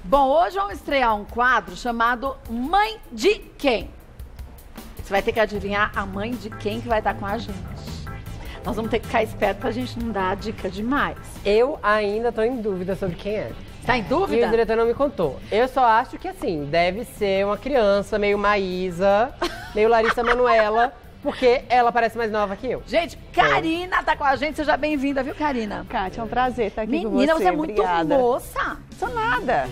Bom, hoje vamos estrear um quadro chamado Mãe de Quem? Você vai ter que adivinhar a mãe de quem que vai estar com a gente. Nós vamos ter que ficar esperto pra gente não dar dica demais. Eu ainda tô em dúvida sobre quem é. Tá em dúvida? E o diretor não me contou. Eu só acho que, assim, deve ser uma criança meio Maísa, meio Larissa Manoela, porque ela parece mais nova que eu. Gente, Karina tá com a gente. Seja bem-vinda, viu, Karina? Kátia, é um prazer estar aqui Menina, com você. você é muito Obrigada. moça. Sou nada.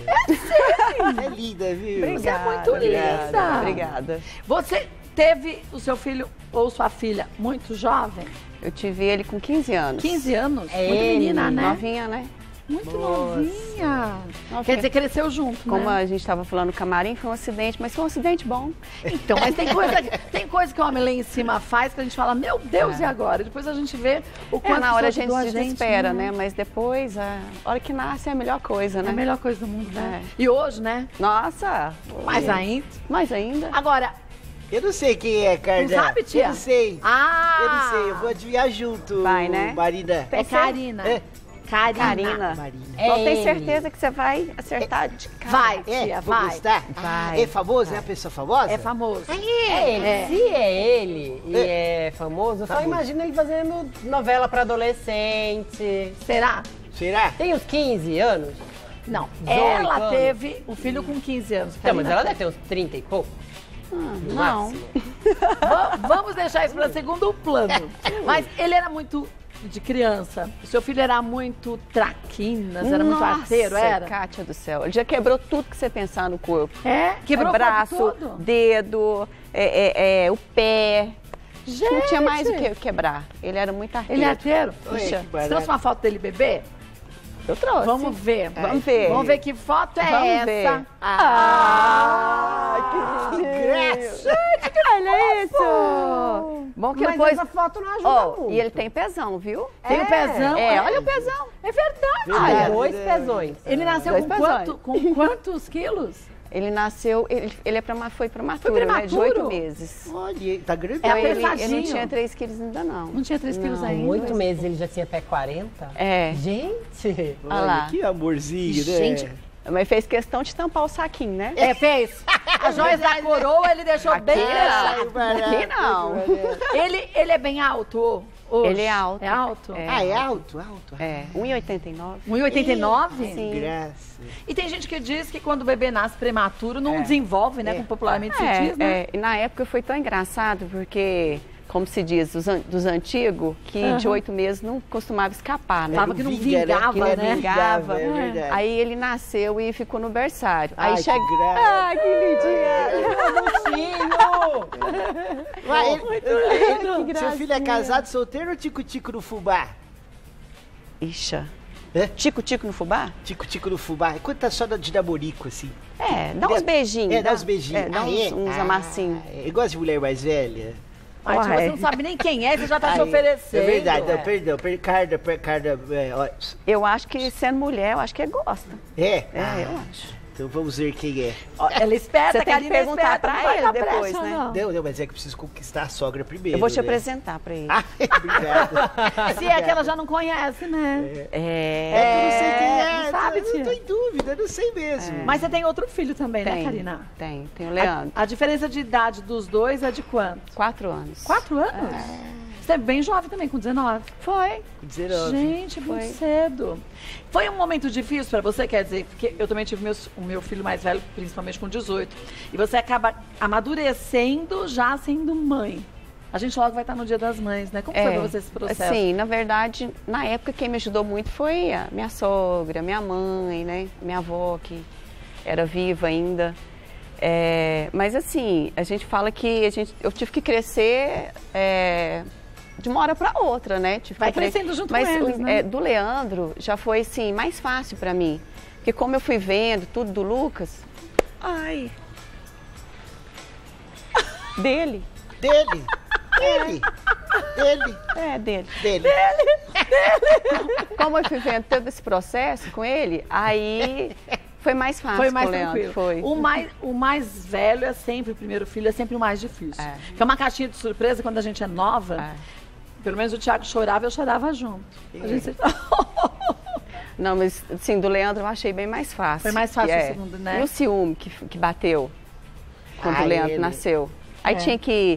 É linda, viu? Você é muito Obrigada. linda. Obrigada. Você teve o seu filho ou sua filha muito jovem? Eu tive ele com 15 anos. 15 anos? É muito ele, menina, né? Novinha, né? Muito Nossa. novinha. Novinha. Quer dizer, cresceu junto, Como né? a gente estava falando no camarim, foi um acidente, mas foi um acidente bom. Então, mas tem coisa que o homem lá em cima faz que a gente fala, meu Deus, e agora? Depois a gente vê o quanto Na hora a isso gente ajudou se desespera, né? Mas depois, a hora que nasce é a melhor coisa, É né? a melhor coisa do mundo, né? É. E hoje, né? Nossa! Mais ainda. Mais ainda. Agora, Eu não sei quem é, Carla. não sabe, tia? Eu não sei. Ah! Eu não sei, eu vou adivinhar junto, Vai, né? Marina. É Karina. É. Karina. Marina. Então tem ele. certeza que você vai acertar de cara. Vai, É, tia, vou vai. gostar? Vai. É famoso? É uma pessoa famosa? É famoso. É ele. É. Se é ele e é famoso, só imagina ele fazendo novela pra adolescente. Será? Será? Tem uns 15 anos? Não. 18 Ela anos. teve o filho com 15 anos. Não, mas Karina. ela deve ter uns 30 e pouco. No Não. máximo. Vamos deixar isso para segundo plano. Mas ele era muito de criança. O seu filho era muito traquinas, era muito arteiro, era? Kátia do céu. Ele já quebrou tudo que você pensar no corpo. É? Quebrou o braço, corpo todo? dedo, o pé. Gente! Não tinha mais o que quebrar. Ele era muito arteiro. Ele é arteiro? Oi, Puxa, que você barato. trouxe uma foto dele bebê? Eu trouxe. Vamos ver. Vamos ver. Vamos ver que foto é Vamos essa. ver. Que graça! Olha isso! Bom que Mas depois... essa foto não ajuda Ó, muito. e ele tem pezão, viu? Tem o pezão? É, olha o pezão. É verdade. Verdade. Ah, 2 pezões. Ele nasceu Dois com quantos quilos? Ele nasceu, ele foi prematuro, né? De prematuro? 8 meses. Olha, tá grande. É Então, ele não apertadinho. tinha 3 quilos ainda, não. Não tinha 3 quilos Não, ainda? Com 8 meses ele já tinha pé 40? É. Gente! Olha lá. Que amorzinho, né? Gente, Mas fez questão de tampar o saquinho, né? É, fez. A joias da coroa ele deixou bem fechado. Aqui não. Ele é bem alto hoje? Ele é alto. É alto? É. Ah, é alto, alto. É, 1,89. 1,89? Sim. Graça. E tem gente que diz que quando o bebê nasce prematuro não desenvolve, né? Como popularmente se diz, né? E na época foi tão engraçado, porque, como se diz, dos antigos, que de 8 meses não costumava escapar, né? Falava que não Vinga, né? vingava, Que não né? vingava, é verdade. Aí ele nasceu e ficou no berçário. Ai, Aí que chega. graça. Ai, que lindinha! Vai, Que seu filho é gracinha. casado, solteiro ou tico-tico no fubá? Ixa. É? Tico-tico no fubá? Tico-tico no fubá. Quanto tá só de namorico, assim? É, dá uns beijinhos. É, dá uns beijinhos. É, dá uns amassinhos. Eu gosto de mulher mais velha. Mas tipo, Uai. você não sabe nem quem é, você já tá se Aí, oferecendo. É verdade, não, perdão. Carda, ó, Eu acho que, sendo mulher, eu acho que gosta. é? É, eu acho. Então vamos ver quem é. Ó, ela é esperta, Você tem que Karina é perguntar esperta, pra não vai ele dar depois, pressa, né? não. Não, mas é que eu preciso conquistar a sogra primeiro. Eu vou te né? apresentar pra ele. Ah, obrigado. Se é que ela já não conhece, né? É que eu não sei quem é. não sabe, eu não tô tia? em dúvida, eu não sei mesmo. Mas você tem outro filho também, né, Tem, Karina? tem o Leandro. A diferença de idade dos dois é de quanto? 4 anos. 4 anos? Você é bem jovem também, com 19. Foi. Com 19. Gente, muito Foi. cedo. Foi um momento difícil pra você, quer dizer, porque eu também tive o meu filho mais velho, principalmente com 18. E você acaba amadurecendo já sendo mãe. A gente logo vai estar no Dia das Mães, né? Como foi pra você esse processo? Sim, na verdade, na época quem me ajudou muito foi a minha sogra, minha mãe, né? Minha avó, que era viva ainda. Mas assim, a gente fala que eu tive que crescer de uma hora para outra, né? Tive Vai que aprender. crescendo junto Mas com eles, né? do Leandro já foi assim mais fácil para mim, porque como eu fui vendo tudo do Lucas, dele, Dele. dele. Como eu fui vendo todo esse processo com ele, aí foi mais fácil. Foi mais com o Leandro, tranquilo. foi. O mais velho é sempre, o primeiro filho é sempre o mais difícil. É. Porque é uma caixinha de surpresa quando a gente é nova. É. Pelo menos o Thiago chorava, eu chorava junto. A gente sempre... Não, mas assim, do Leandro eu achei bem mais fácil. Foi mais fácil que o segundo, né? E o ciúme que bateu quando o Leandro ele. nasceu. Aí tinha que...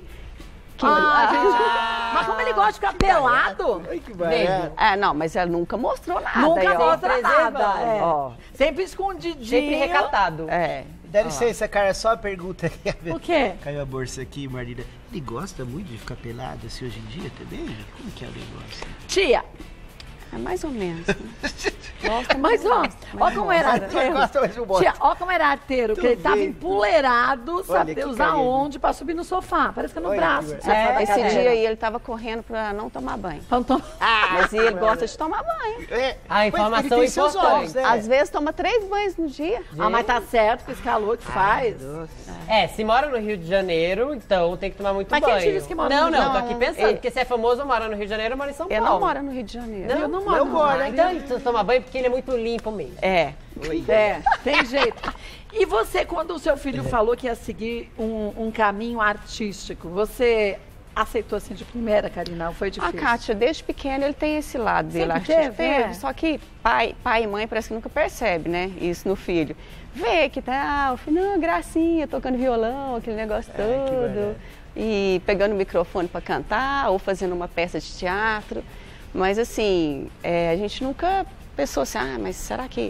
Mas como ele gosta de ficar pelado, Ai, que barato. não, mas ela nunca mostrou nada. nunca aí, ó. mostra nada. preservando. É. Ó. Sempre escondidinho. Sempre recatado. É. Dá licença, cara, só uma pergunta aqui. O quê? Caiu a bolsa aqui, Marina. Ele gosta muito de ficar pelado assim hoje em dia também? Como que é o negócio? Tia, É mais ou menos. Né? Gosta, mas ó, ó como era Ele arteiro. gosta, mas não mostra. Tia, ó como era arteiro, que ele tava bem. empoleirado, sabe que usar carinha. onde pra subir no sofá. Parece que é no Olha braço. que que você faz da Esse cadeira. dia aí ele tava correndo pra não tomar banho. Então, Mas ele gosta de tomar banho. É, A mas informação ele tem seus importante. ovos, né? Às vezes toma 3 banhos no dia. ah, mas tá certo com esse calor que faz. Nossa. Se mora no Rio de Janeiro, então tem que tomar muito Mas quem banho. te disse que mora não, no Rio de não, tô aqui Janeiro? pensando, Ele- porque se é famoso, mora no Rio de Janeiro, eu moro em São Ele Paulo. não mora no Rio de Janeiro. Eu não moro. Não mora, Ah, então ele toma banho porque ele é muito limpo mesmo. É. É, tem jeito. E você, quando o seu filho falou que ia seguir um caminho artístico, você aceitou assim de primeira, Karina? Ou foi A difícil? Kátia, desde pequeno, ele tem esse lado dele Sempre artístico. teve, é? Só que pai e mãe parece que nunca percebe, né? Isso no filho. Vê que tá, o filho, não, gracinha, tocando violão, aquele negócio que todo. barato. E pegando o microfone para cantar, ou fazendo uma peça de teatro. Mas assim, a gente nunca pensou assim, mas será que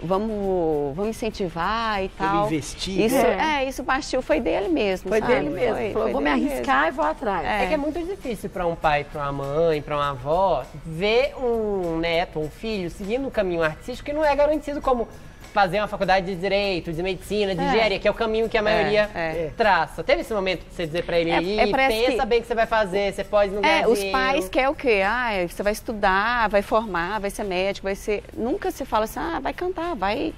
vamos incentivar e tal? investir, Isso, né? isso partiu, foi dele mesmo, Foi sabe? dele mesmo. Foi Falou, vou me dele mesmo. arriscar e vou atrás. É que é muito difícil para um pai, para uma mãe, para uma avó, ver um neto, um filho, seguindo um caminho artístico que não é garantido como fazer uma faculdade de Direito, de Medicina, de Engenharia, que é o caminho que a maioria traça. Teve esse momento de você dizer para ele, parece pensa que- bem o que você vai fazer, você pode não ganhar Os dinheiro. pais querem o quê? Você vai estudar, vai formar, vai ser médico, vai ser... Nunca se fala assim, vai cantar, vai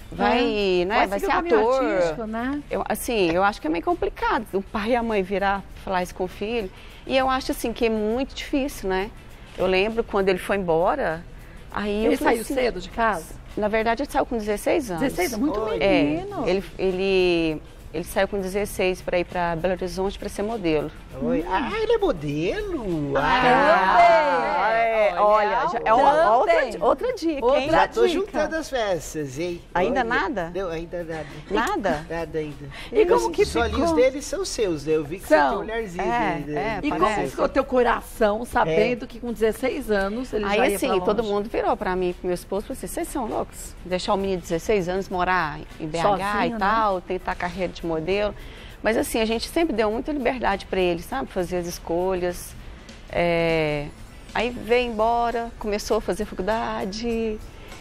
Vai ser seguir o caminho ator. artístico, né? Eu acho que é meio complicado o pai e a mãe virar falar isso com o filho. E eu acho assim que é muito difícil, né? Eu lembro quando ele foi embora, aí Ele eu falei saiu assim, cedo de casa? Na verdade, ele saiu com 16 anos. 16 é muito Olha. menino. Ele saiu com 16 para ir para Belo Horizonte para ser modelo. Oi. Ele é modelo? Olha, já é uma Também. outra dica, hein? Outra Já tô dica. juntando as peças, hein? Ainda Olha. nada? Não, ainda nada. Nada? Nada ainda. E como que Os olhinhos ficou? deles são seus, né? Eu vi que você São. tem olharzinho. E como Parece. ficou teu coração sabendo que com 16 anos ele já Aí ia pra assim, longe? todo mundo virou pra mim, pro meu esposo, e falou assim, vocês são loucos? Deixar o menino de 16 anos morar em BH Sozinho, e tal, tentar carreira de modelo. Mas assim, a gente sempre deu muita liberdade pra ele, sabe? Fazer as escolhas. Aí veio embora, começou a fazer faculdade,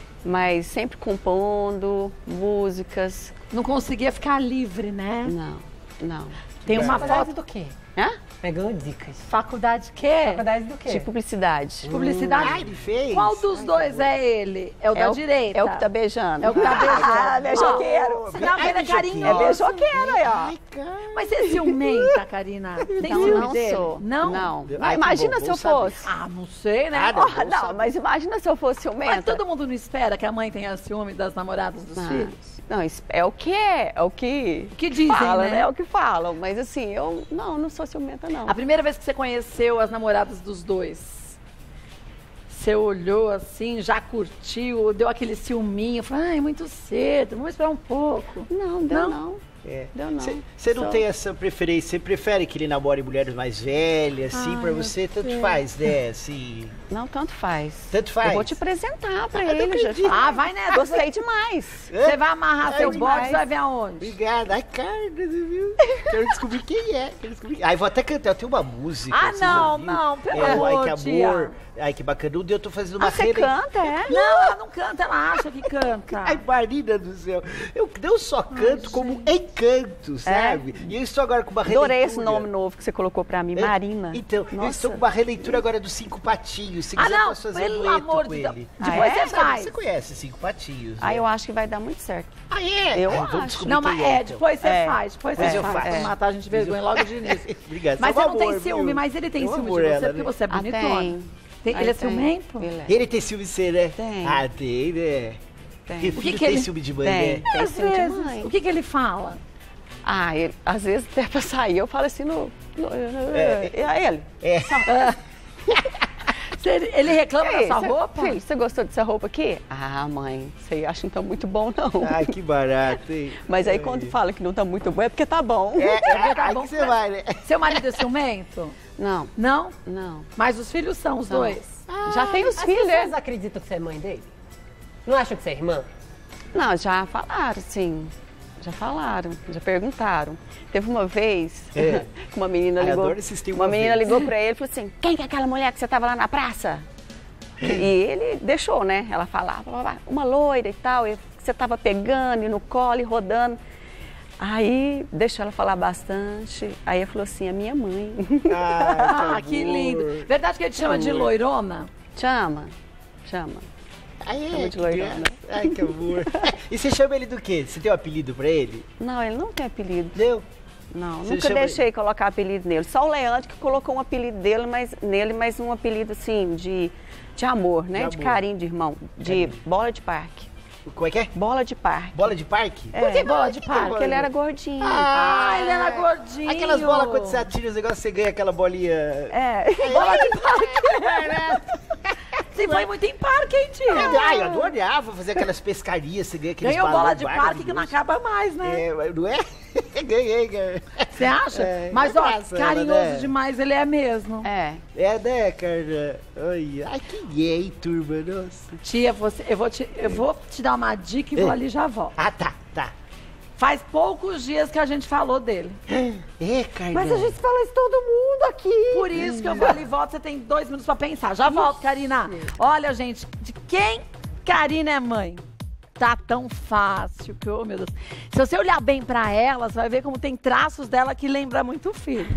mas sempre compondo músicas. Não conseguia ficar livre, né? Não. Tem uma Faculdade foto... do quê? Hã? Pegando dicas. Faculdade quê? Faculdade do quê? De publicidade. Publicidade. Ele fez? Qual dos dois é ele? É o da direita? É o que tá beijando. É o que tá beijando. Ah, beijoqueiro. Você dá uma beijoqueiro. carinhosa. É beijoqueiro aí, ó. Ai, cara. Mas você é ciumenta, Karina? Tem Não, ciúme não dele? sou. Não? Não. Ai, que Imagina bom, se eu bom saber. fosse. Ah, não sei, né? Ah, Não, bom saber. mas imagina se eu fosse ciumenta. Mas todo mundo não espera que a mãe tenha ciúme das namoradas dos filhos? Não, isso é o que é o que O que dizem, fala, né? É o que falam. Mas assim, eu não sou ciumenta, não. A primeira vez que você conheceu as namoradas dos dois, você olhou assim, já curtiu, deu aquele ciúminho, falou, ai, muito cedo, vamos esperar um pouco. Não, deu Não? não. É. Deu não. Você não Só- tem essa preferência? Você prefere que ele namore mulheres mais velhas, assim, pra você? Tanto faz, né? Assim. Não, tanto faz. Tanto faz. Eu vou te apresentar pra Ah, não ele. Já acredito. Ah, vai, né? Gostei demais. Você vai amarrar Ai, seu demais. box, vai ver aonde? Obrigada. Ai, cara, viu? Quero descobrir quem é. Quero descobrir. Ai, vou até cantar. Eu tenho uma música. Ah, você já não, viu? não, pelo Ai, amor, que tia. amor. Ai, que bacana. Um dia eu tô fazendo uma Ah, você rele- canta, é? Não, ela não canta, ela acha que canta. Ai, Marina do céu. Eu não só canto, como encanto, sabe? E eu estou agora com uma releitura. Adorei esse nome novo que você colocou pra mim, É, Marina. Então, eu Nossa. estou com uma releitura agora dos Cinco Patinhos. Se Ah, quiser, não, posso fazer um pelo dueto amor com de Deus. ele. Depois é? você faz. Você conhece Cinco Patinhos, Ah, né? eu acho que vai dar muito certo. Ah, é? Eu Vamos acho. descobrir Não, quem mas é, então. depois você É. faz, depois Depois você eu faz. faço. Pra matar a gente de vergonha logo de início. Obrigado. Mas Só você um não tem amor, ciúme, viu? mas ele tem Eu ciúme amo de você ela, porque né? você é bonitona. Tem. Ele é ciumento? Ele é. Ele tem ciúme de ser, né? Tem. Ah, tem, né? Tem. Porque O que filho que tem ele- ciúme de mãe, Tem. né? Tem Às ciúme de vezes. mãe. O que ele fala? Ah, ele, às vezes até pra sair eu falo assim no É. a ele. É. Ele reclama da sua roupa? Filho, você gostou dessa roupa aqui? Ah, mãe, você acha que não tá muito bom, não. Ai, que barato, hein? Mas aí quando fala que não tá muito bom, é porque tá bom. Tá aí bom que você vai, né? Seu marido é ciumento? Não, Não? não. Mas os filhos são, os dois? Já tem os As filhos, pessoas né? acreditam que você é mãe dele? Não acham que você é irmã? Não, já falaram, sim. Já falaram, já perguntaram. Teve uma vez que uma menina Ai, ligou. adoro esses tem Uma uma menina vez. ligou pra ele e falou assim: quem que é aquela mulher que você tava lá na praça? E ele deixou, né? Ela falava, uma loira e tal, e você tava pegando e no colo e rodando. Aí deixou ela falar bastante. Aí ele falou assim: a minha mãe. Ah, que lindo. Verdade que ele te chama de loirona? Chama. Ai, Chama de que loirona. graça. Ai, que amor. E você chama ele do quê? Você tem um apelido pra ele? Não, ele não tem apelido. Não? Não, Você nunca chama deixei colocar apelido nele. Só o Leandro que colocou um apelido dele, mas um apelido assim, de amor, né? De amor. carinho, de irmão. De bola de parque. Como é que é? Bola de parque. Bola de parque? Por que bola de parque? Porque ele era gordinho. Ah, ele era gordinho. Aquelas bolas, quando você atira os negócios, você ganha aquela bolinha... É. Bola de parque. Você foi muito em parque, hein, tia? Ai, eu adorava fazer aquelas pescarias, você ganha aqueles Ganhou bola balões de parque que não maravilhosos. acaba mais, né? É, não é? Ganhei, cara. Você acha? É, Mas, é ó, graça, carinhoso né? demais ele é mesmo. É. É, né, cara? Ai, que gay, turma, nossa. Tia, eu vou te dar uma dica e vou ali e já volto. Ah, tá. Faz poucos dias que a gente falou dele. É, cara. Mas a gente fala isso todo mundo aqui. Por isso que eu vou ali e volto, você tem 2 minutos pra pensar. Já volto, Karina. Olha, gente, de quem Karina é mãe? Tá tão fácil que, oh meu Deus. Se você olhar bem pra ela, você vai ver como tem traços dela que lembra muito o filho.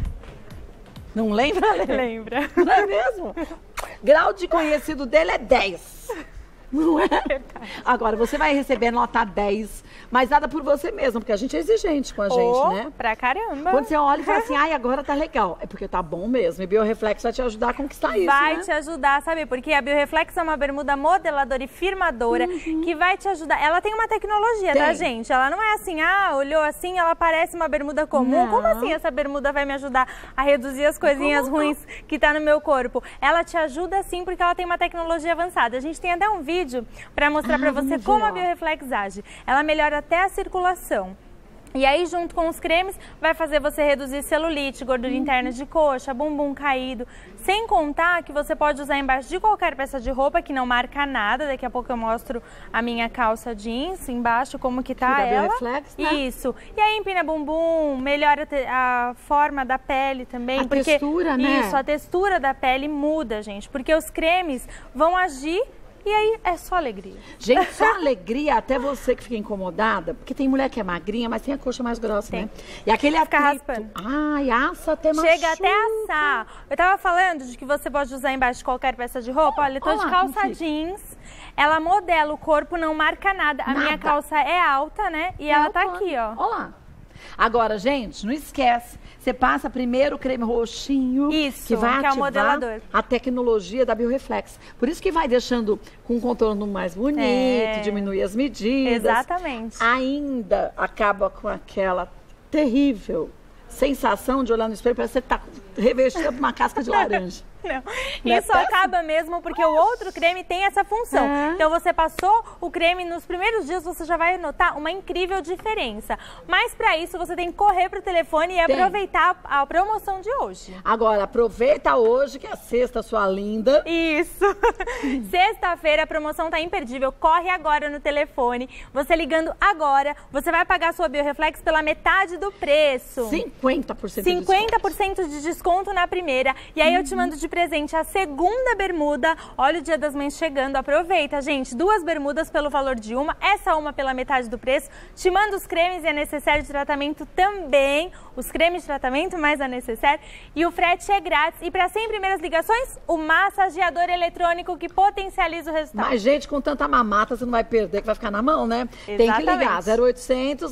Não lembra, Lê? Lembra. Não é mesmo? Grau de conhecido dele é 10. Não é? Agora, você vai receber nota 10, mas nada por você mesmo, porque a gente é exigente com a gente, né? Pra caramba. Quando você olha e fala assim, ai, agora tá legal. É porque tá bom mesmo. E Bioreflex vai te ajudar a conquistar isso, Vai né? te ajudar, sabe? Porque a Bioreflex é uma bermuda modeladora e firmadora que vai te ajudar. Ela tem uma tecnologia, Tem. tá, gente? Ela não é assim, olhou assim, ela parece uma bermuda comum. Não. Como assim essa bermuda vai me ajudar a reduzir as coisinhas ruins que tá no meu corpo? Ela te ajuda sim, porque ela tem uma tecnologia avançada. A gente tem até um vídeo pra mostrar pra você vamos como ver, a ó. Bioreflex age. Ela melhora até a circulação. E aí, junto com os cremes, vai fazer você reduzir celulite, gordura interna de coxa, bumbum caído. Sem contar que você pode usar embaixo de qualquer peça de roupa que não marca nada. Daqui a pouco eu mostro a minha calça jeans embaixo, como que tá Da ela. Bioreflex, né? Isso. E aí empina bumbum, melhora a forma da pele também. A textura, né? Isso, a textura da pele muda, gente. Porque os cremes vão agir e aí é só alegria. Gente, só alegria, até você que fica incomodada, porque tem mulher que é magrinha, mas tem a coxa mais grossa, Tem. né? E aquele Fica atrito, raspando. ai, assa até machuca. Chega até a assar. Eu tava falando de que você pode usar embaixo de qualquer peça de roupa. Olha, eu tô Olha de lá, calça como fica. jeans. Ela modela o corpo, não marca nada. A minha Nada. calça é alta, né? E ela tá aqui, ó. Olha lá. Agora, gente, não esquece. Você passa primeiro o creme roxinho. Isso, que vai que é o ativar modelador. a tecnologia da Bioreflex. Por isso que vai deixando com um contorno mais bonito, É. diminui as medidas. Exatamente. Ainda acaba com aquela terrível sensação de olhar no espelho, parece que você tá revestido com uma casca de laranja. Não. Não é Isso péssimo? acaba mesmo porque o outro creme tem essa função. É. Então você passou o creme nos primeiros dias, você já vai notar uma incrível diferença. Mas para isso você tem que correr pro telefone e Tem. aproveitar a promoção de hoje. Agora, aproveita hoje, que é a sexta, sua linda. Isso. Sexta-feira a promoção tá imperdível. Corre agora no telefone. Você ligando agora, você vai pagar sua Bioreflex pela metade do preço. 50% de desconto. 50% de desconto na primeira. E aí eu te mando de presente a segunda bermuda. Olha o Dia das Mães chegando. Aproveita, gente. 2 bermudas pelo valor de uma. Essa uma pela metade do preço. Te mando os cremes e a necessaire de tratamento também. Os cremes de tratamento mais a necessaire. E o frete é grátis. E para 100 primeiras ligações, o massageador eletrônico que potencializa o resultado. Mas, gente, com tanta mamata, você não vai perder, que vai ficar na mão, né? Tem que ligar. Exatamente. 0800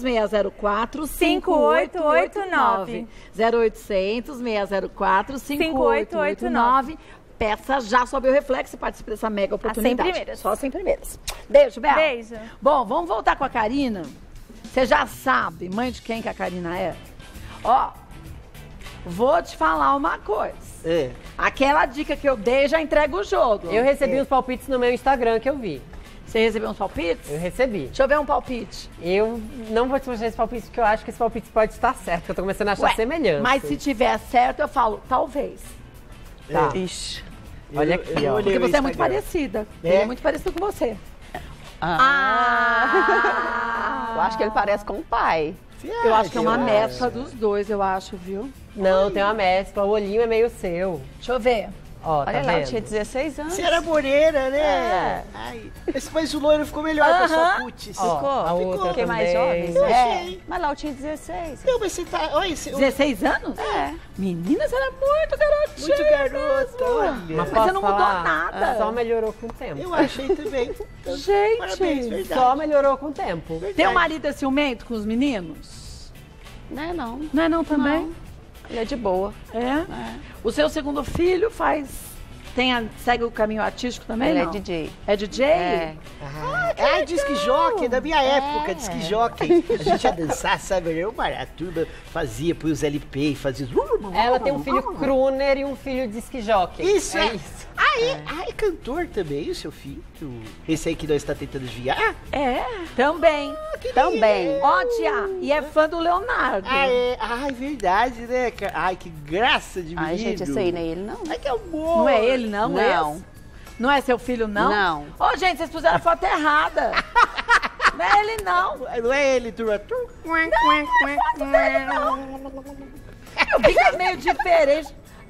604 5889. 0800 604 5889. Peça já sua Bioreflex e participe dessa mega oportunidade. primeiras. Só 100 primeiras. Beijo, Bela. Beijo. Bom, vamos voltar com a Karina. Você já sabe, mãe de quem que a Karina é? Ó, vou te falar uma coisa. É. Aquela dica que eu dei já entrega o jogo. Eu recebi os palpites no meu Instagram que eu vi. Você recebeu uns palpites? Eu recebi. Deixa eu ver um palpite. Eu não vou te mostrar esse palpite porque eu acho que esse palpite pode estar certo, porque eu tô começando a achar semelhança. Mas se tiver certo, eu falo, talvez. Tá. Ixi. Olha aqui, ó. olhei Porque o você é muito Instagram. parecida. É? Ele é muito parecido com você. Eu acho que ele parece com o pai. Eu acho que é uma Eu mescla dos dois, eu acho, viu? Não, tem uma mescla, o olhinho é meio seu. Deixa eu ver. Ó, tá Olha lá, eu vendo? tinha 16 anos. Você era morena, né? É. Ai, mas o loiro ficou melhor com a sua cutis. Ó, Ficou? a outra Fiquei mais também. jovem? Eu É. achei. Mas lá eu tinha 16. Não, mas você tá... Olha, você... 16 anos? É. Menina, você era muito garotinha. Muito garota, olha. Mas Mas posso você não mudou falar? nada. Só melhorou com o tempo. Eu achei também. Então, Gente. parabéns, verdade. Só melhorou com o tempo. Teu marido é ciumento com os meninos? Não é não. Não é não também? Não. Ele é de boa. É? O seu segundo filho segue o caminho artístico também, Ele não? é DJ. É DJ? É. Ah, disque jockey, da minha época, disque jockey. A gente ia dançar, sabe? A turma fazia, põe os LP e fazia os... Ela tem um filho crooner e um filho disc jockey. Isso, é é. isso. É cantor também, o seu filho? Esse aí que nós estamos tentando desviar? É. Também. Também. Ó, tia, e é fã do Leonardo. Ah, é. Ai, verdade, né? Ai, que graça de menino. Ai, gente, isso aí não é ele, não. Ai, que amor. Não é ele, não? Não. Esse? Não é seu filho, não? Não. Ô, gente, vocês puseram a foto errada. Não é ele, não. Não é ele, turma. Fica meio diferente.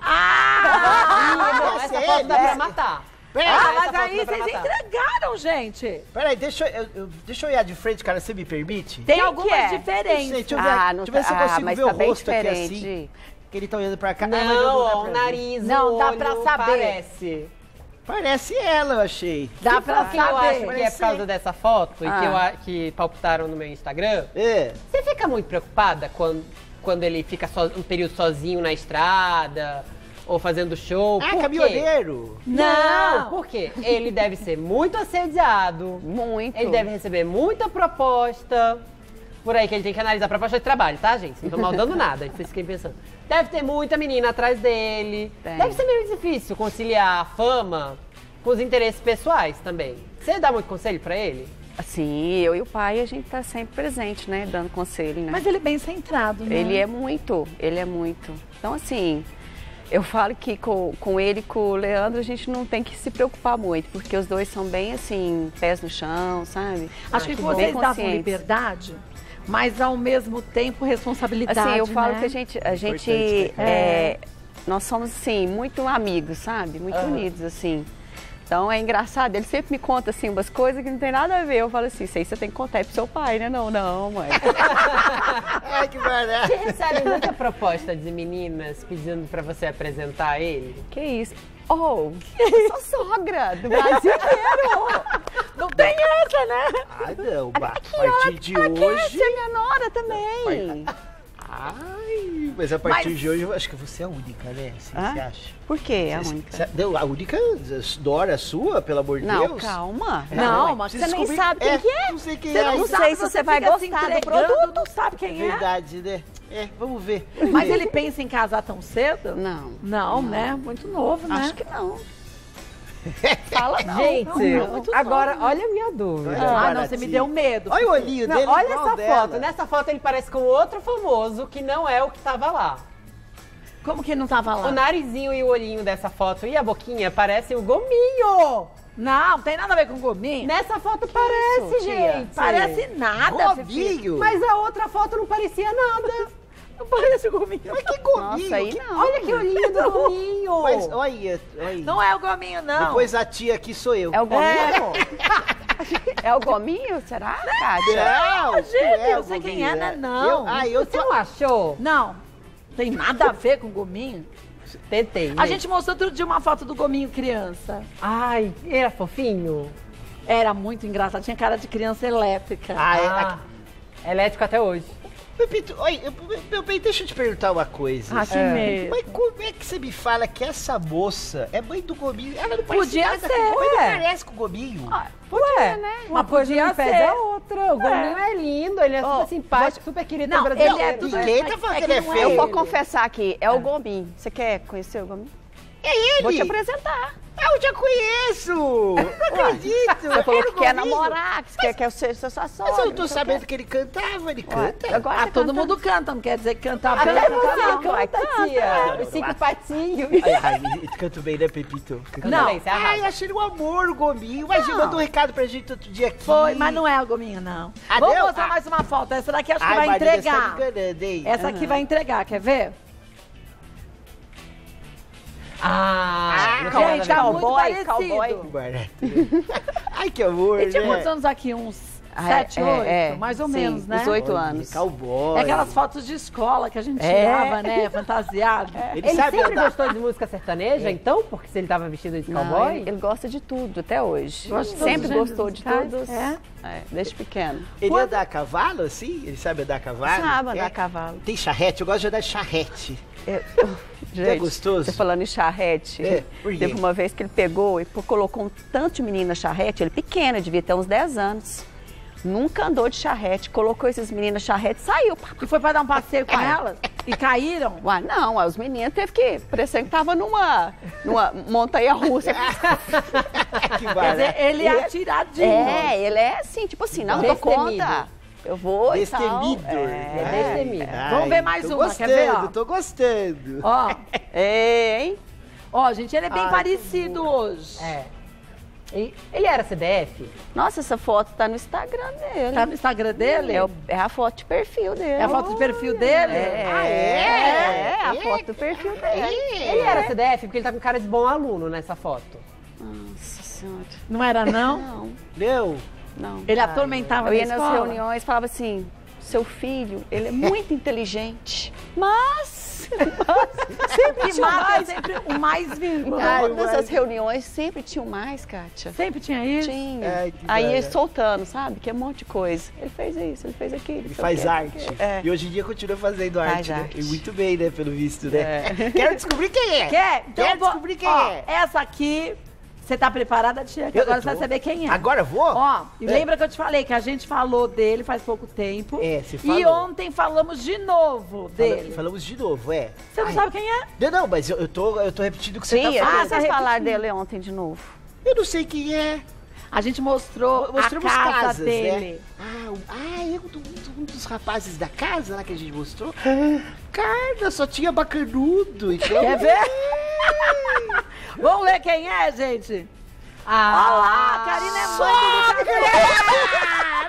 Não, essa esse foto é dá ele, pra é. matar. Pera, Ah, essa mas foto aí dá pra vocês matar. entregaram, gente. Peraí, deixa eu olhar de frente, cara, você me permite? Tem Quem algumas que é? diferenças. Deixa eu ver, Ah, não deixa eu ver se eu tá- consigo mas ver tá o bem rosto aqui diferente. assim. Que ele tá olhando pra cá. Não, mas não dá ó, pra o ver. nariz, Não, o dá olho, pra saber. parece. Parece ela, eu achei. Dá pra O que eu acho saber. que é Parece por causa dessa foto e Ah. que palpitaram no meu Instagram. É. Você fica muito preocupada quando ele fica um período sozinho na estrada ou fazendo show? Ah, Por quê? caminhoneiro. Não. Por quê? Ele deve ser muito assediado. Muito. Ele deve receber muita proposta. Por aí que ele tem que analisar a proposta de trabalho, tá, gente? Não tô maldando nada, vocês fiquem pensando. Deve ter muita menina atrás dele. Tem. Deve ser meio difícil conciliar a fama com os interesses pessoais também. Você dá muito conselho pra ele? Assim, eu e o pai, a gente tá sempre presente, né? Dando conselho, né? Mas ele é bem centrado, né? Ele é muito. Então, assim, eu falo que com ele e com o Leandro, a gente não tem que se preocupar muito, porque os dois são bem, assim, pés no chão, sabe? Acho que que vocês bom. davam Conscientes. liberdade, mas ao mesmo tempo responsabilidade, Assim, eu falo né? que a gente Importante, né? nós somos, assim, muito amigos, sabe? Muito unidos, assim. Então é engraçado, ele sempre me conta assim umas coisas que não tem nada a ver. Eu falo assim, isso aí você tem que contar pro seu pai, né? Não, mãe. Ai, que barato. Você recebe muita proposta de meninas pedindo pra você apresentar ele? Que isso? Oh, eu sou sogra do Brasil inteiro. Não tem essa, né? Ah, não. A Aqui, partir de ela quer hoje... ser minha nora também. Ai, mas a partir de hoje eu acho que você é a única, né? Assim, Hã? você acha? Por quê? A única? Não, a única Dora sua, pelo amor de Não, Deus? calma. Não, Ué, mas você nem descobri- sabe quem que é. Não sei quem Você é. não Não sabe, sei se você vai fica se gostar do entregando, produto. Não sabe quem é. Verdade, né? É, vamos ver. Mas ele pensa em casar tão cedo? Não. Não, né? Muito novo, né? Acho que não. Fala não. Gente, não, muito agora novo. olha a minha dúvida. Olha. Ah, não, baratinho. você me deu medo. Olha o olhinho Não, dele olha igual essa dela. foto. Nessa foto ele parece com outro famoso que não é o que tava lá. Como que não tava lá? O narizinho e o olhinho dessa foto e a boquinha parecem o gominho. Não, tem nada a ver com gominho. Nessa foto parece, isso, tia? gente. Parece nada, Fifi. Gominho. Mas a outra foto não parecia nada. Não parece gominho. Mas que gominho. Nossa, aí que- não. Olha que olhinho do gominho. Mas olha, olha. Não é o gominho, não. Depois a tia aqui sou eu. É o gominho? É o gominho? Será, Kátia? Não, gente, eu sei quem é, né? Não. Eu Você não achou? Não, tem nada a ver com gominho. Tentei. A gente mostrou outro dia uma foto do gominho criança. Ai, era fofinho? Era muito engraçado, tinha cara de criança elétrica. Ah, Elétrico até hoje. Pepito, oi, meu bem, deixa eu te perguntar uma coisa. Ah, que medo. Mas como é que você me fala que essa moça é mãe do Gominho? Ela não parece Podia nada ser, com o Gominho, não ué. parece com o Gominho. Ué, uma coisa podia não impede ser. a outra. O Gominho é lindo, ele é super simpático, super querido Não, brasileiro. ele é tudo- Ninguém tá falando É que ele é que não é feio. Eu vou ele. confessar aqui, é o Gominho. Você quer conhecer o Gominho? É ele! Vou te apresentar. Eu já conheço! Não acredito! Você falou Era que o quer Gominho. namorar, que você quer ser sua sogra. Mas eu não tô não sei o sabendo quê. que ele cantava, ele canta. Agora Ah, você todo canta. mundo canta, não quer dizer que cantava. Até Canta, você não. canta, tia. Os cinco patinhos. Ai, canto bem, né, Pepito? Canto Não. bem. Você arrasa. Ai, achei um amor o Gominho. Mas ele mandou um recado pra gente outro dia aqui. Foi, mas não é o Gominho, não. Ah, Vamos não? mostrar Ah. mais uma foto. Essa daqui acho que Ai, vai Marília, você entregar. tá me enganando, hein? Essa aqui vai entregar, quer ver? Ah, gente, tá muito cowboy, parecido. cowboy. Barato. Ai, que amor, Ele tinha né? quantos anos aqui? Uns 7, 8? Mais ou Sim, menos, né? uns 8 Olha, anos. Cowboy. É aquelas fotos de escola que a gente tirava, né? Fantasiado. Ele Ele sabe sempre andar. gostou de música sertaneja, então? Porque se ele tava vestido de Não, cowboy? ele gosta de tudo, até hoje. Gosta de todos Sempre os gêneros gostou de musicais, todos. é? Desde pequeno. Ele anda a cavalo, assim? Ele sabe andar a cavalo? Sabe andar É? a cavalo. Tem charrete, eu gosto de andar de charrete. Gente, gostoso? Você falando em charrete, É, por quê? teve uma vez que ele pegou e colocou um tanto de menino na charrete, ele pequeno, devia ter uns 10 anos. Nunca andou de charrete, colocou esses meninos na charrete, saiu. E foi pra dar um passeio com elas? E caíram? Ué, não, os meninos teve que, parecia que tava numa montanha-russa. Que Quer barato. dizer, ele é atiradinho. É, ele é assim, tipo assim, não dou Destemido. conta. Eu vou e Destemido. tal. É destemido. Vamos ver mais tô uma, quer ver, ó? Tô gostando. Ó, Hein? ó, gente, ele é bem Ai, parecido hoje. É. Ele era CDF? Nossa, essa foto tá no Instagram dele. Tá no Instagram dele? É a foto de perfil dele. É a foto de perfil dele? É a foto do perfil dele. Ele era CDF porque ele tá com cara de bom aluno nessa foto. Nossa Senhora. Não era, não? Não, Não. não. Ele atormentava Eu na ia nas escola? reuniões e falava assim, seu filho, ele é muito inteligente, mas sempre Que tinha mata é mais. sempre o mais vírgula. Então, Ai, todas mas- as reuniões sempre tinham mais, Kátia. Sempre tinha isso? Tinha. Ai, que Aí ele barato. soltando, sabe? Que é um monte de coisa. Ele fez isso, ele fez aquilo. Ele não sei faz o quê. arte. É. E hoje em dia continua fazendo arte, né? arte. E muito bem, né? Pelo visto, né? Quero descobrir quem é. Quer? Então Quero vou- descobrir quem ó, é. Essa aqui, você tá preparada, tia? Que Eu agora tô. você vai saber quem é. Agora eu vou? Ó, e É. lembra que eu te falei que a gente falou dele faz pouco tempo. É, você E falou. ontem falamos de novo dele. Falamos de novo, é. Você não Ai, sabe quem é? Não, mas eu tô repetindo o que você Sim, tá eu falando. fiz tá vocês falar repetindo. dele ontem de novo. Eu não sei quem é. A gente mostrou Mostramos a casa casas, dele. né? Um dos rapazes da casa lá que a gente mostrou. Cara, só tinha bacanudo. Então... Quer ver? Vamos ver quem é, gente? Olha lá, a Karina é mãe do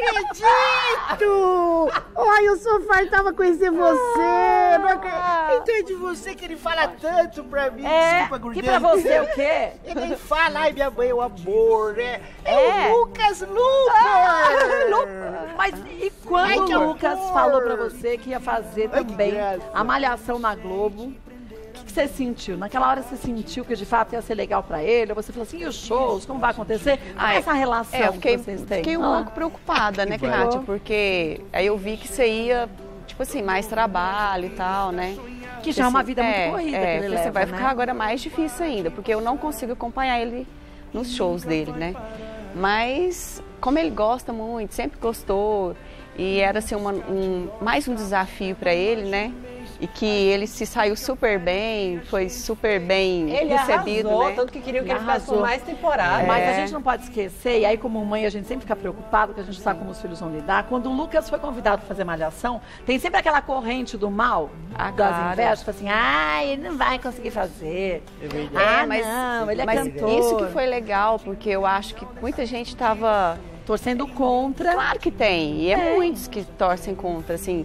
Não acredito! Ai, eu sou fartava conhecer você! Não acredito. Então é de você que ele fala tanto pra mim. Desculpa, que gordinho. pra você o quê? Ele fala, ai, minha mãe é o amor, né? É. O Lucas Luper! Mas e quando Ai, que o Lucas amor! falou pra você que ia fazer Ai, que também graça. a Malhação na Globo? O que você sentiu? Naquela hora você sentiu que de fato ia ser legal pra ele? Ou você falou assim, e os shows? Como vai acontecer? Como é essa relação eu fiquei, que vocês têm? fiquei um pouco preocupada, né, Que Kátia? bom. Porque aí eu vi que você ia, tipo assim, mais trabalho e tal, né? Que já é uma Assim, vida muito corrida que ele você leva, vai né? ficar agora mais difícil ainda, porque eu não consigo acompanhar ele nos shows dele, né? Mas como ele gosta muito, sempre gostou, e era assim mais um desafio para ele, né? E que ele se saiu super bem, foi super bem Ele recebido, arrasou, né? tanto que queriam que Ele ele ficasse por arrasou. mais temporada. Mas a gente não pode esquecer, e aí como mãe a gente sempre fica preocupado, porque a gente sabe como os filhos vão lidar. Quando o Lucas foi convidado para fazer Malhação, tem sempre aquela corrente do mal, das claro. invejas, tipo assim, ele não vai conseguir fazer. É verdade. Ah, não, ele é mas cantor. isso que foi legal, porque eu acho que muita gente estava... Torcendo contra. Claro que tem, e é muitos que torcem contra, assim.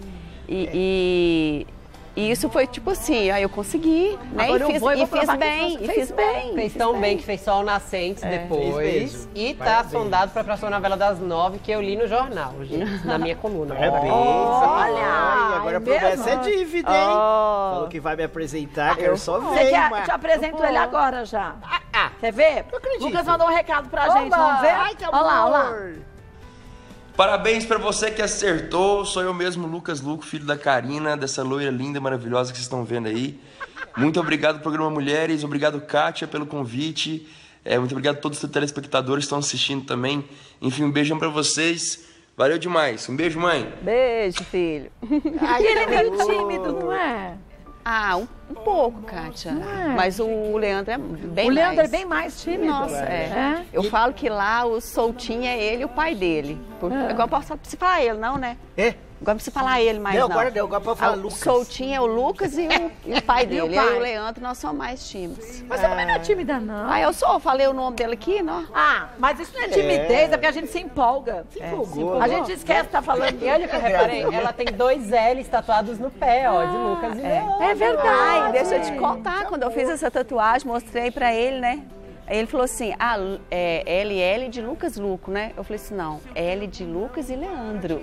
E isso foi tipo assim, aí eu consegui, né? Agora eu E fiz, vou e vou e fiz provar que bem, você e fez fiz bem. Fez tão bem que fez Sol Nascente fez depois. mesmo. E tá Parabéns. sondado pra próxima novela das 9, que eu li no jornal, gente, na minha coluna. Parabéns. Olha, Ai, agora a é promessa mesmo? é dívida, hein? Oh. Falou que vai me apresentar, quero só Você ver, quer? mas... Te apresento ele agora já. Ah, Quer ver? não acredito. Lucas mandou um recado pra gente, vamos ver? Ai, que Olha lá, olha lá. amor. Parabéns pra você que acertou. Sou eu mesmo, Lucas Luco, filho da Karina, dessa loira linda, maravilhosa que vocês estão vendo aí. Muito obrigado, programa Mulheres. Obrigado, Kátia, pelo convite. Muito obrigado a todos os telespectadores que estão assistindo também. Enfim, um beijão pra vocês. Valeu demais. Um beijo, mãe. Beijo, filho. E ele é meio tímido, não é? Ah, um pouco, Kátia. Mas o Leandro é bem mais. O Leandro é bem mais tímido. Nossa, Eu falo que lá o soltinho é ele e o pai dele. Agora eu posso se falar ele, não, né? É? Agora não precisa falar ele mais, não. Agora pode falar Lucas. O soltinho é o Lucas e o pai dele. Eu e o Leandro, nós somos mais tímidos. Mas você também não é tímida, não. Ah, eu falei o nome dele aqui, não? Ah, mas isso não é timidez, é porque a gente se empolga. Se empolgou. A gente esquece que tá falando. E olha que eu reparei, ela tem 2 L's tatuados no pé, ó, de Lucas e Leandro. É verdade. Ai, deixa eu te contar, quando eu fiz essa tatuagem, mostrei pra ele, né? Aí ele falou assim, LL de Lucas Luco, né? Eu falei assim, não, L de Lucas e Leandro.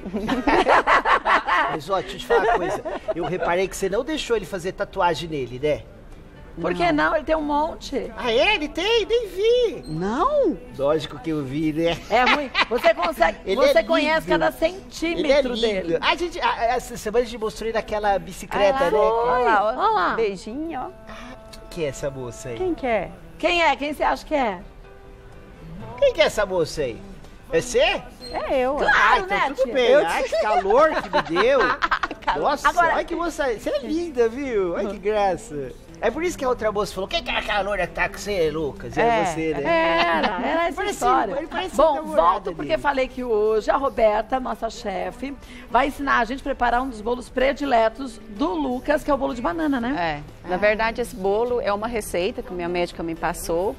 Mas, ó, deixa eu te falar uma coisa. Eu reparei que você não deixou ele fazer tatuagem nele, né? Por que não? Ele tem um monte. Ah, ele tem? Nem vi. Não? Lógico que eu vi, né? É ruim. Você consegue. Ele Você é conhece lindo. cada Ele é centímetro lindo. dele. Essa semana a gente mostrou ele naquela bicicleta, né? Olha lá, Olha lá. Beijinho, ó. Quem é essa moça aí? Quem que é? Quem é? Quem você acha que é? Quem que é essa moça aí? É você? É eu. Claro, então né, tudo tia? bem. Ai, que calor que me deu. Nossa, Agora- olha que moça. Você é linda, viu? Olha que graça. É por isso que a outra moça falou: quem que é aquela loira que tá com você, Lucas? É você, né? Era essa Parece- história. ele parece Bom, namorada volto dele. porque falei que hoje a Roberta, nossa chefe, vai ensinar a gente a preparar um dos bolos prediletos do Lucas, que é o bolo de banana, né? Na verdade, esse bolo é uma receita que minha médica me passou.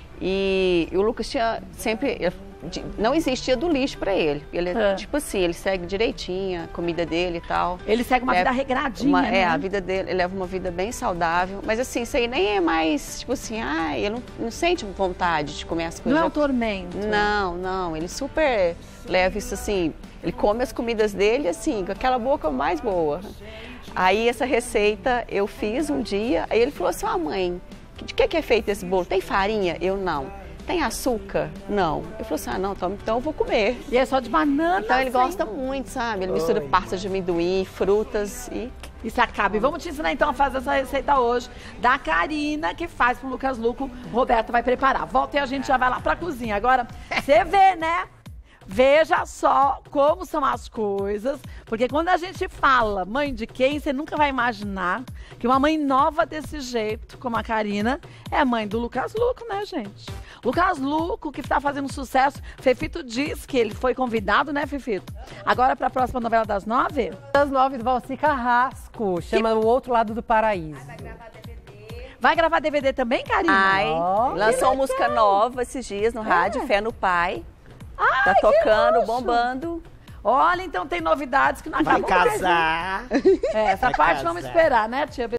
E o Lucas tinha sempre... Não existia do lixo pra ele. Ele é tipo assim, ele segue direitinho a comida dele e tal. Ele segue uma vida regradinha, né? A vida dele, ele leva uma vida bem saudável. Mas assim, isso aí nem é mais, tipo assim, ele não sente vontade de comer as coisas. Não é um tormento. Não, ele super leva isso assim, ele come as comidas dele assim, com aquela boca mais boa. Aí essa receita eu fiz um dia, aí ele falou assim, mãe, de que é feito esse bolo? Tem farinha? Eu não. Tem açúcar? Não. Eu falei assim, não, então eu vou comer. E é só de banana. Então ele assim. gosta muito, sabe? Ele mistura pastas de amendoim, frutas e... Isso acaba. E vamos te ensinar então a fazer essa receita hoje da Karina, que faz pro Lucas Luco. Roberto vai preparar. Volta e a gente já vai lá pra cozinha. Agora, você vê, né? Veja só como são as coisas, porque quando a gente fala mãe de quem, você nunca vai imaginar que uma mãe nova desse jeito, como a Karina, é mãe do Lucas Luco, né, gente? Lucas Luco, que está fazendo sucesso. Fefito diz que ele foi convidado, né, Fefito? Agora para a próxima novela das 9? Das 9 do Valci Carrasco, chama O Outro Lado do Paraíso. Vai gravar DVD também, Karina? Lançou uma música nova esses dias no rádio, Fé no Pai. Ai, Tá que tocando, luxo. bombando. Olha, então tem novidades que não Vai acabam. casar. Essa Vai parte vamos casar. esperar, né, tia?